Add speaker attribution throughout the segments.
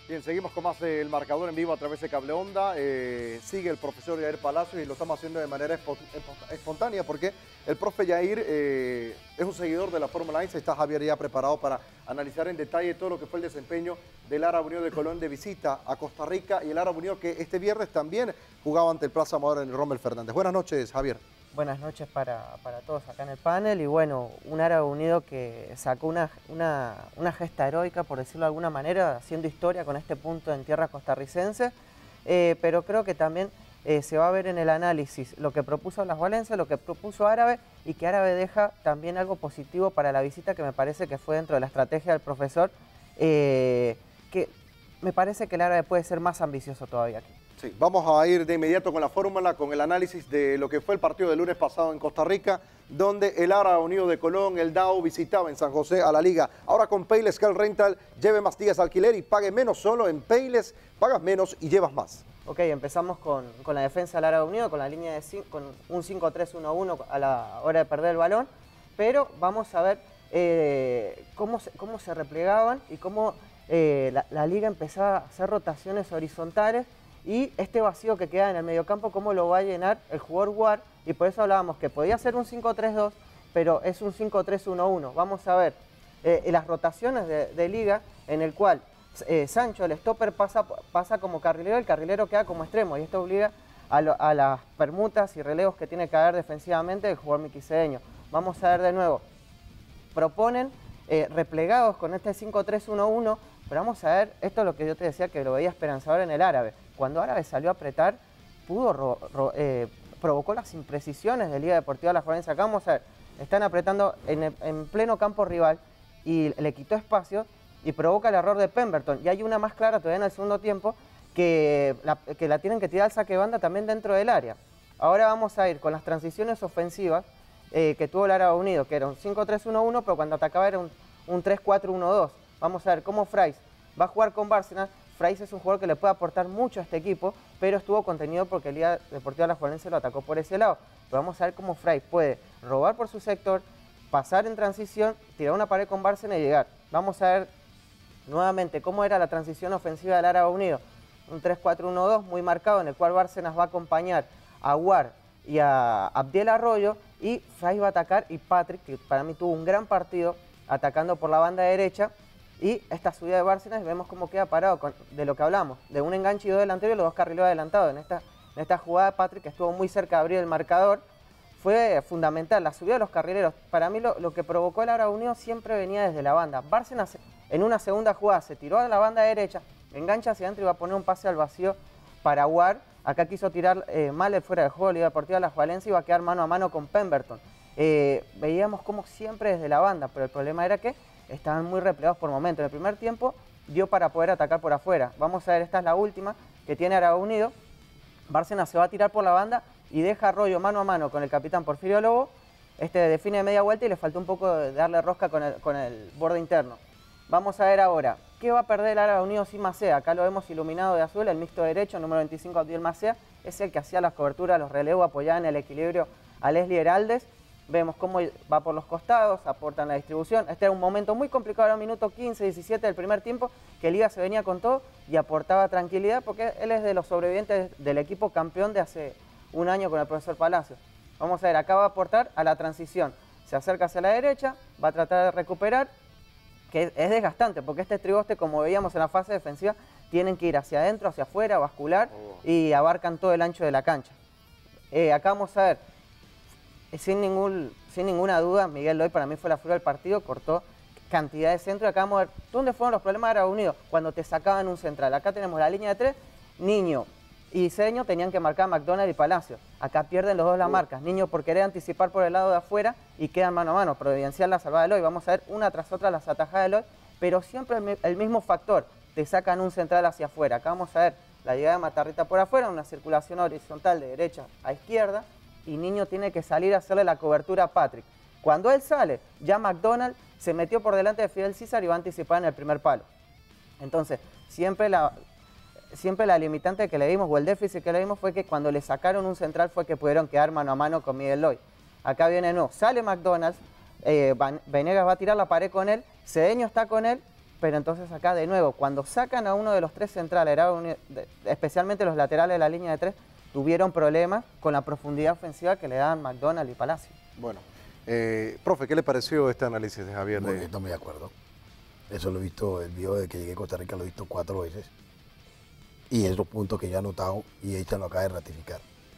Speaker 1: Bien, seguimos con más del marcador en vivo a través de Cable Onda. Sigue el profesor Yair Palacios y lo estamos haciendo de manera espontánea porque el profe Yair es un seguidor de la Fórmula 1. Está Javier ya preparado para analizar en detalle todo lo que fue el desempeño del Árabe Unido de Colón de visita a Costa Rica y el Árabe Unido que este viernes también jugaba ante el Plaza Amador en el Rommel Fernández. Buenas noches, Javier.
Speaker 2: Buenas noches para todos acá en el panel y bueno, un Árabe Unido que sacó una gesta heroica, por decirlo de alguna manera, haciendo historia con este punto en tierra costarricense, pero creo que también se va a ver en el análisis lo que propuso Las Valencias, lo que propuso Árabe y que Árabe deja también algo positivo para la visita que me parece que fue dentro de la estrategia del profesor, que me parece que el Árabe puede ser más ambicioso todavía aquí.
Speaker 1: Sí, vamos a ir de inmediato con la fórmula, con el análisis de lo que fue el partido del lunes pasado en Costa Rica, donde el Árabe Unido de Colón, el DAO, visitaba en San José a la Liga. Ahora con Payless Car Rental, lleve más días de alquiler y pague menos solo. En Payless pagas menos y llevas más.
Speaker 2: Ok, empezamos con la defensa del Árabe Unido, con la línea de con un 5-3-1-1 a la hora de perder el balón, pero vamos a ver cómo se replegaban y cómo la Liga empezaba a hacer rotaciones horizontales. Y este vacío que queda en el mediocampo, cómo lo va a llenar el jugador War. Y por eso hablábamos que podía ser un 5-3-2, pero es un 5-3-1-1. Vamos a ver las rotaciones de Liga, en el cual Sancho, el stopper, pasa como carrilero, el carrilero queda como extremo. Y esto obliga a las permutas y relevos que tiene que haber defensivamente el jugador miquiseño. Vamos a ver de nuevo. Proponen replegados con este 5-3-1-1, pero vamos a ver, esto es lo que yo te decía que lo veía esperanzador en el Árabe. Cuando Árabe salió a apretar, provocó las imprecisiones de Liga Deportiva Las Valencias. Acá vamos a ver, están apretando en pleno campo rival y le quitó espacio y provoca el error de Pemberton. Y hay una más clara todavía en el segundo tiempo que la tienen que tirar al saque de banda también dentro del área. Ahora vamos a ir con las transiciones ofensivas que tuvo el Árabe Unido, que era un 5-3-1-1, pero cuando atacaba era un 3-4-1-2. Vamos a ver cómo Fraiz va a jugar con Bárcenas. Fraiz es un jugador que le puede aportar mucho a este equipo, pero estuvo contenido porque Liga Deportiva Las Valencias lo atacó por ese lado. Pero vamos a ver cómo Fraiz puede robar por su sector, pasar en transición, tirar una pared con Bárcenas y llegar. Vamos a ver nuevamente cómo era la transición ofensiva del Árabe Unido. Un 3-4-1-2 muy marcado, en el cual Bárcenas va a acompañar a War y a Abdiel Arroyo, y Fraiz va a atacar, y Patrick, que para mí tuvo un gran partido atacando por la banda derecha. Y esta subida de Bárcenas, vemos cómo queda parado de lo que hablamos, de un enganche y dos delanteros y los dos carrileros adelantados. En esta jugada Patrick, que estuvo muy cerca de abrir el marcador, fue fundamental. La subida de los carrileros, para mí lo que provocó el Árabe Unido siempre venía desde la banda. Bárcenas en una segunda jugada se tiró a la banda derecha, engancha hacia adentro y va a poner un pase al vacío para War. Acá quiso tirar mal el fuera de juego Liga Deportiva Las Valencias y va a quedar mano a mano con Pemberton. Veíamos como siempre desde la banda, pero el problema era que estaban muy replegados por momentos. En el primer tiempo dio para poder atacar por afuera. Vamos a ver, esta es la última que tiene Árabe Unido. Bárcenas se va a tirar por la banda y deja a Arroyo mano a mano con el capitán Porfirio Lobo. Define de media vuelta y le faltó un poco de darle rosca con el borde interno. Vamos a ver ahora, ¿qué va a perder el Árabe Unido sin Macea? Acá lo vemos iluminado de azul, el mixto derecho, número 25, Abdiel Macea. Es el que hacía las coberturas, los relevos, apoyaba en el equilibrio a Leslie Heraldes. Vemos cómo va por los costados, aportan la distribución. Este era un momento muy complicado, era un minuto 15, 17 del primer tiempo, que Liga se venía con todo y aportaba tranquilidad, porque él es de los sobrevivientes del equipo campeón de hace un año con el profesor Palacios. Vamos a ver, acá va a aportar a la transición. Se acerca hacia la derecha, va a tratar de recuperar, que es desgastante, porque este triboste, como veíamos en la fase defensiva, tienen que ir hacia adentro, hacia afuera, bascular, y abarcan todo el ancho de la cancha. Acá vamos a ver, sin ninguna duda, Miguel Loy para mí fue la figura del partido, cortó cantidad de centros. Acá vamos a ver dónde fueron los problemas de Árabe Unido, cuando te sacaban un central. Acá tenemos la línea de tres, Niño y Seño tenían que marcar McDonald y Palacio. Acá pierden los dos las marcas. Niño por querer anticipar por el lado de afuera y quedan mano a mano. Providencial la salvada de Loy. Vamos a ver una tras otra las atajadas de Loy, pero siempre el mismo factor. Te sacan un central hacia afuera. Acá vamos a ver la llegada de Matarrita por afuera, una circulación horizontal de derecha a izquierda, y Niño tiene que salir a hacerle la cobertura a Patrick. Cuando él sale, ya McDonald se metió por delante de Fidel César y va a anticipar en el primer palo. Entonces, siempre la limitante que le dimos, o el déficit que le dimos, fue que cuando le sacaron un central fue que pudieron quedar mano a mano con Miguel Loy. Acá viene, no, sale McDonald, Venegas va a tirar la pared con él, Cedeño está con él, pero entonces acá de nuevo, cuando sacan a uno de los tres centrales, especialmente los laterales de la línea de tres, tuvieron problemas con la profundidad ofensiva que le daban McDonald y Palacio.
Speaker 1: Bueno, profe, ¿qué le pareció este análisis de Javier?
Speaker 3: Estoy muy de acuerdo. Eso lo he visto, el video de que llegué a Costa Rica lo he visto 4 veces. Y es los puntos que ya he notado y Eitan lo acaba de ratificar.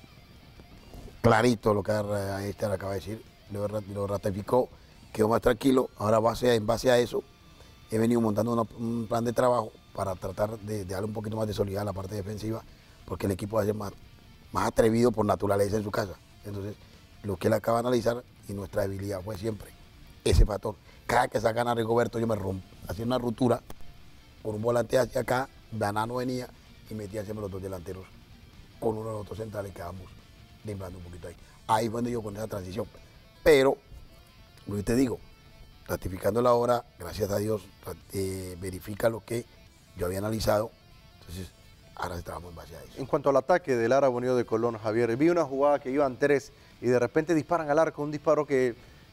Speaker 3: Clarito lo que Eitan acaba de decir, lo ratificó, quedó más tranquilo. Ahora en base a eso he venido montando un plan de trabajo para tratar de darle un poquito más de solidez a la parte defensiva, porque el equipo va a ser más atrevido por naturaleza en su casa. Entonces, lo que él acaba de analizar y nuestra debilidad fue siempre ese factor. Cada que sacan a Rigoberto yo me rompo, hacía una ruptura con un volante hacia acá, Danano venía y metía siempre los dos delanteros con uno de los otros centrales, quedamos limpiando un poquito ahí. Ahí fue donde yo con esa transición. Pero, lo que te digo, ratificando la obra, gracias a Dios, verifica lo que yo había analizado. Entonces, ahora estamos en base a eso.
Speaker 1: En cuanto al ataque del Árabe Unido de Colón, Javier, vi una jugada que iban 3 y de repente disparan al arco, un disparo que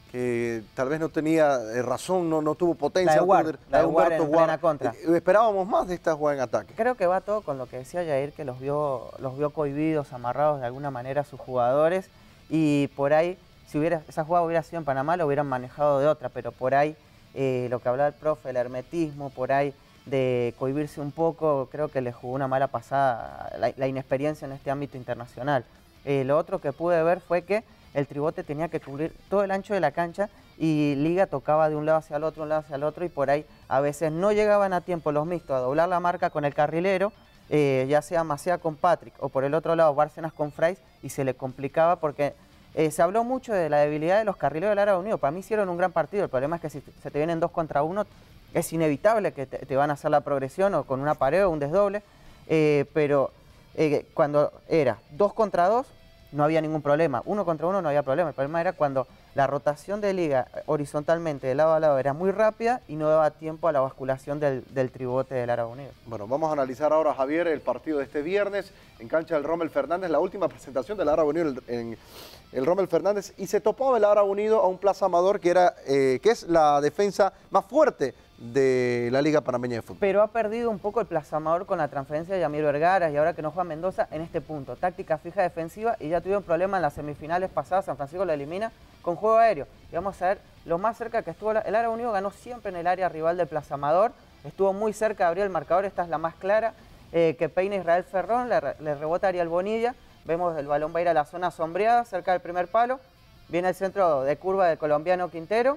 Speaker 1: tal vez no tenía razón, no tuvo potencia.
Speaker 2: La de Guard en plena contra.
Speaker 1: Esperábamos más de esta jugada en ataque.
Speaker 2: Creo que va todo con lo que decía Jair, que los vio cohibidos, amarrados de alguna manera a sus jugadores, y por ahí, si esa jugada hubiera sido en Panamá, lo hubieran manejado de otra, pero por ahí, lo que hablaba el profe, el hermetismo, por ahí, de cohibirse un poco, creo que le jugó una mala pasada la inexperiencia en este ámbito internacional. Lo otro que pude ver fue que el tribote tenía que cubrir todo el ancho de la cancha y Liga tocaba de un lado hacia el otro, y por ahí a veces no llegaban a tiempo los mixtos a doblar la marca con el carrilero, ya sea Macea con Patrick o por el otro lado Bárcenas con Fraiz, y se le complicaba porque se habló mucho de la debilidad de los carrileros del Árabe Unido. Para mí hicieron un gran partido, el problema es que si se te vienen 2 contra 1, es inevitable que te van a hacer la progresión o con una pared o un desdoble, pero cuando era 2 contra 2, no había ningún problema. 1 contra 1 no había problema. El problema era cuando la rotación de Liga horizontalmente de lado a lado era muy rápida y no daba tiempo a la basculación del tribote del Árabe Unido.
Speaker 1: Bueno, vamos a analizar ahora, Javier, el partido de este viernes en cancha del Rommel Fernández, la última presentación del Árabe Unido en el Rommel Fernández, y se topaba el Árabe Unido a un Plaza Amador que es la defensa más fuerte de la Liga Panameña de Fútbol.
Speaker 2: Pero ha perdido un poco el Plaza Amador con la transferencia de Yamir Vergara y ahora que no juega Mendoza en este punto. Táctica fija defensiva, y ya tuvieron problemas en las semifinales pasadas. San Francisco lo elimina con juego aéreo. Y vamos a ver lo más cerca que estuvo. El Árabe Unido ganó siempre en el área rival del Plaza Amador. Estuvo muy cerca de abrir el marcador. Esta es la más clara, que peina Israel Ferrón, le rebota Ariel Bonilla. Vemos el balón va a ir a la zona sombreada, cerca del primer palo. Viene el centro de curva del colombiano Quintero.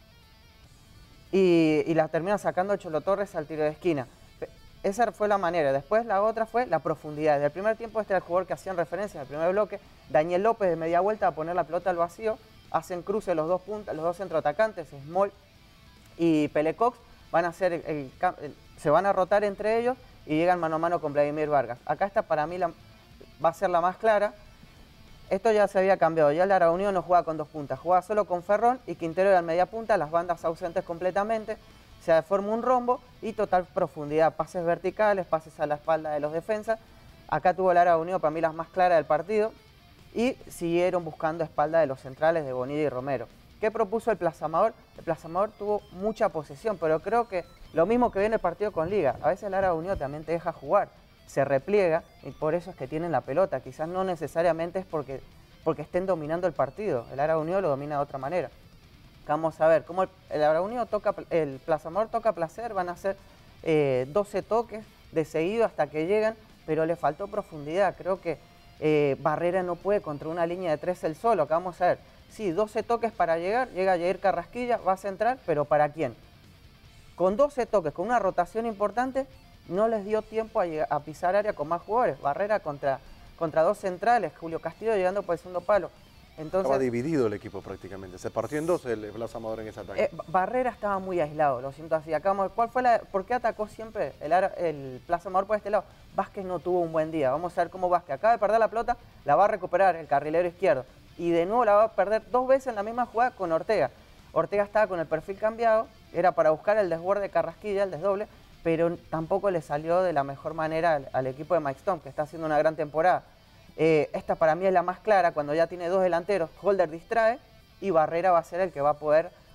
Speaker 2: Y la termina sacando Cholo Torres al tiro de esquina. Esa fue la manera. Después la otra fue la profundidad. Desde el primer tiempo este era el jugador que hacían referencia en el primer bloque. Daniel López de media vuelta a poner la pelota al vacío. Hacen cruce los dos centroatacantes, Small y Pelecox. Van a hacer se van a rotar entre ellos y llegan mano a mano con Vladimir Vargas. Acá esta para mí va a ser la más clara. Esto ya se había cambiado, ya el Árabe Unido no juega con 2 puntas, juega solo con Ferrón y Quintero era media punta, las bandas ausentes completamente, se forma un rombo y total profundidad, pases verticales, pases a la espalda de los defensas. Acá tuvo el Árabe Unido para mí las más claras del partido y siguieron buscando espalda de los centrales de Bonilla y Romero. ¿Qué propuso el Plaza Amador? El Plaza Amador tuvo mucha posesión, pero creo que lo mismo que viene el partido con Liga, a veces el Árabe Unido también te deja jugar. Se repliega y por eso es que tienen la pelota. Quizás no necesariamente es porque estén dominando el partido. El Árabe Unido lo domina de otra manera. Vamos a ver cómo el Árabe Unido el Plaza Amador toca placer. Van a hacer 12 toques de seguido hasta que llegan, pero le faltó profundidad. Creo que Barrera no puede contra una línea de 3 él solo. Acá vamos a ver. Sí, 12 toques para llegar. Llega Jair Carrasquilla, va a centrar, pero ¿para quién? Con 12 toques, con una rotación importante, no les dio tiempo a pisar área con más jugadores. Barrera contra 2 centrales, Julio Castillo llegando por el segundo palo. Entonces,
Speaker 1: estaba dividido el equipo prácticamente, se partió en 2 el Plaza Amador en ese ataque.
Speaker 2: Barrera estaba muy aislado, lo siento así. Acá ¿por qué atacó siempre el Plaza Amador por este lado? Vázquez no tuvo un buen día. Vamos a ver cómo Vázquez acaba de perder la pelota, la va a recuperar el carrilero izquierdo. Y de nuevo la va a perder 2 veces en la misma jugada con Ortega. Ortega estaba con el perfil cambiado, era para buscar el desborde de Carrasquilla, el desdoble, pero tampoco le salió de la mejor manera al equipo de Mike Stone, que está haciendo una gran temporada. Esta para mí es la más clara, cuando ya tiene 2 delanteros, Holder distrae y Barrera va a ser el que va a poder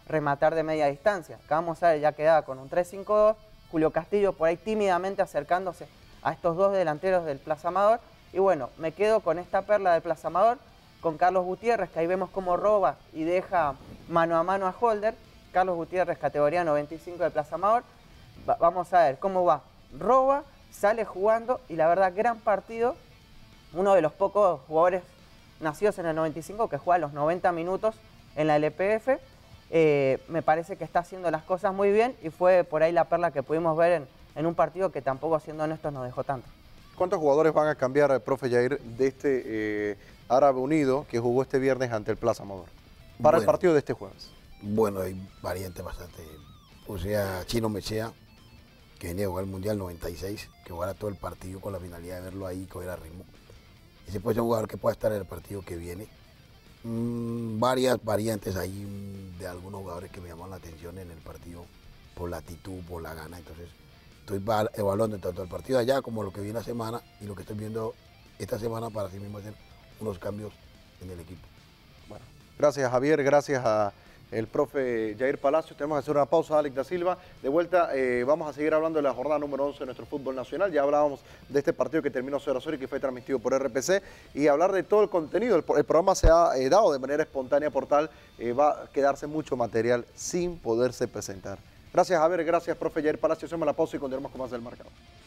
Speaker 2: rematar de media distancia. Acá vamos a ver, ya quedaba con un 3-5-2, Julio Castillo por ahí tímidamente acercándose a estos dos delanteros del Plaza Amador. Y bueno, me quedo con esta perla del Plaza Amador, con Carlos Gutiérrez, que ahí vemos cómo roba y deja mano a mano a Holder. Carlos Gutiérrez, categoría 95 del Plaza Amador. Vamos a ver cómo va. Roba, sale jugando y la verdad, gran partido. Uno de los pocos jugadores nacidos en el 95 que juega los 90 minutos en la LPF. Me parece que está haciendo las cosas muy bien y fue por ahí la perla que pudimos ver en un partido que tampoco, siendo honestos, nos dejó tanto.
Speaker 1: ¿Cuántos jugadores van a cambiar, profe Yair, de este Árabe Unido que jugó este viernes ante el Plaza Amador para el partido de este jueves?
Speaker 3: Bueno, hay variantes bastante. O sea, Chino Mechea, que venía a jugar el Mundial 96, que jugara todo el partido con la finalidad de verlo ahí y coger a ritmo. Ese puede ser un jugador que pueda estar en el partido que viene. Varias variantes ahí de algunos jugadores que me llaman la atención en el partido por la actitud, por la gana. Entonces, estoy evaluando tanto el partido de allá como lo que viene la semana y lo que estoy viendo esta semana para así mismo hacer unos cambios en el equipo.
Speaker 1: Bueno, gracias Javier, gracias a el profe Yair Palacios. Tenemos que hacer una pausa, Alex da Silva. De vuelta vamos a seguir hablando de la jornada número 11 de nuestro fútbol nacional. Ya hablábamos de este partido que terminó 0-0 y que fue transmitido por RPC. Y hablar de todo el contenido. El programa se ha dado de manera espontánea por tal. Va a quedarse mucho material sin poderse presentar. Gracias Javier, gracias profe Yair Palacios. Hacemos la pausa y continuamos con más del marcador.